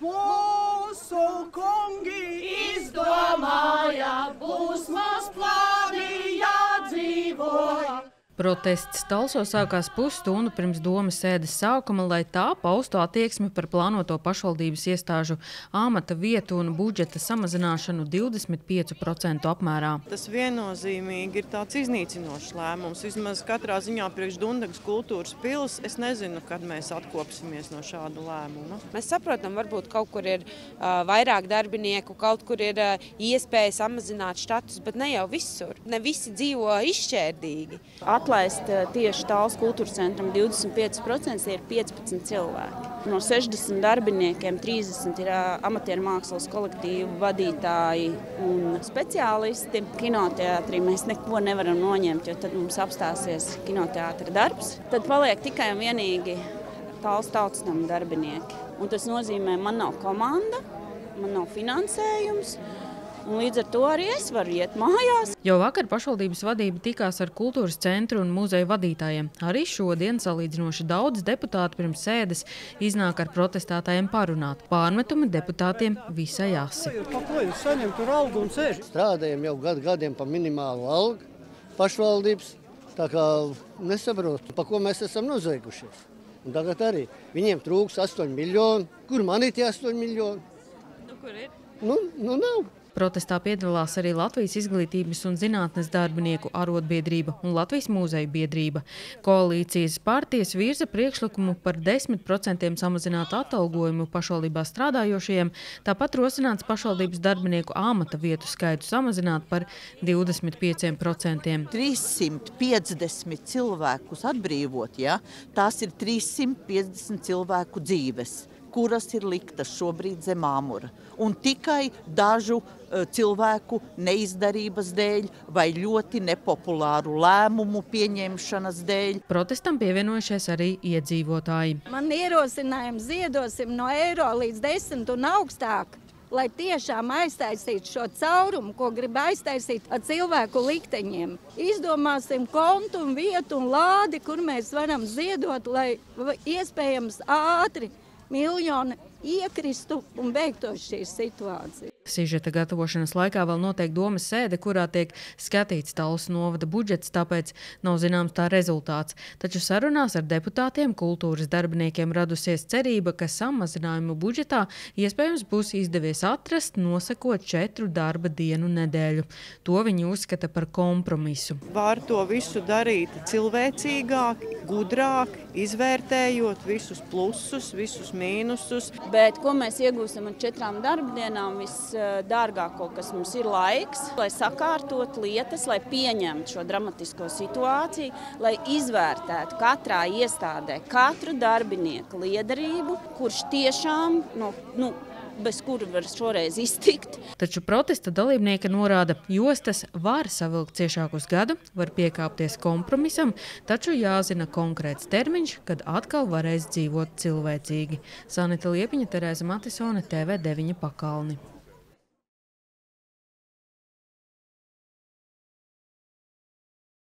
Mūsu kungi izdomāja, būs mums plāni jādzīvoja. Protests Talso sākās pusstundu pirms domes sēdes sākuma, lai tā paustu attieksmi par plānoto pašvaldības iestāžu amata vietu un budžeta samazināšanu 25% apmērā. Tas viennozīmīgi ir tāds iznīcinošs lēmums. Vismaz katrā ziņā priekš Dundagas kultūras pils. Es nezinu, kad mēs atkopsimies no šāda lēmuma. Mēs saprotam, varbūt kaut kur ir vairāk darbinieku, kaut kur ir iespēja samazināt štatus, bet ne jau visur. Ne visi dzīvo izšķērdīgi. Atlaist tieši Talsu kultūras centram 25% ir 15 cilvēki. No 60 darbiniekiem 30 ir amatieru mākslas kolektīvu vadītāji un speciālisti. Kinoteātrī mēs neko nevaram noņemt, jo tad mums apstāsies kinoteātra darbs. Tad paliek tikai un vienīgi Talsu tautas nama darbinieki. Un tas nozīmē, man nav komanda, man nav finansējums. Un līdz ar to arī es varu iet mājās. Jau vakar pašvaldības vadība tikās ar kultūras centru un muzeju vadītājiem. Arī šodien salīdzinoši daudz deputātu pirms sēdes iznāk ar protestētājiem parunāt. Pārmetumi deputātiem visai asi. Strādājam jau gadiem pa minimālu algu pašvaldības, tā kā nesaprotu, pa ko mēs esam nozaigušies. Un tagad arī viņiem trūks 8 miljoni. Kur man ir tie 8 miljoni? Kur ir? Nu nav. Protestā piedalās arī Latvijas izglītības un zinātnes darbinieku arotbiedrība un Latvijas mūzeju biedrība. Koalīcijas partijas virza priekšlikumu par 10% samazināt atalgojumu pašvaldībā strādājošajiem, tāpat rosināts pašvaldības darbinieku amata vietu skaitu samazināt par 25%. 350 cilvēkus atbrīvot, ja? Tās ir 350 cilvēku dzīves, kuras ir liktas šobrīd zem āmura. Un tikai dažu cilvēku neizdarības dēļ vai ļoti nepopulāru lēmumu pieņemšanas dēļ. Protestam pievienojušies arī iedzīvotāji. Man ierosinājums ziedosim no eiro līdz 10 un augstāk, lai tiešām aiztaisītu šo caurumu, ko grib aiztaisīt ar cilvēku likteņiem. Izdomāsim kontu un vietu un lādi, kur mēs varam ziedot, lai iespējams ātri miljoni iekristu un beigtos šī situācija. Sižeta gatavošanas laikā vēl notiek domes sēde, kurā tiek skatīts Talsu novada budžets, tāpēc nav zināms tā rezultāts. Taču sarunās ar deputātiem kultūras darbiniekiem radusies cerība, ka samazinājumu budžetā iespējams būs izdevies atrast, nosakot 4 darba dienu nedēļu. To viņi uzskata par kompromisu. Var to visu darīt cilvēcīgāk, gudrāk, izvērtējot visus plusus, visus mīnusus. Bet ko mēs iegūsim ar 4 darbdienām? Visdārgāko, kas mums ir laiks, lai sakārtot lietas, lai pieņemtu šo dramatisko situāciju, lai izvērtētu katrā iestādē katru darbinieku liederību, kurš tiešām bez kura var šoreiz iztikt. Taču protesta dalībnieki norāda, jostas var savilkt ciešākus gadu, var piekāpties kompromisam, taču jāzina konkrēts termiņš, kad atkal varēs dzīvot cilvēcīgi. Sanita Liepiņa, Terēza Matisone, TV9 Pakalni.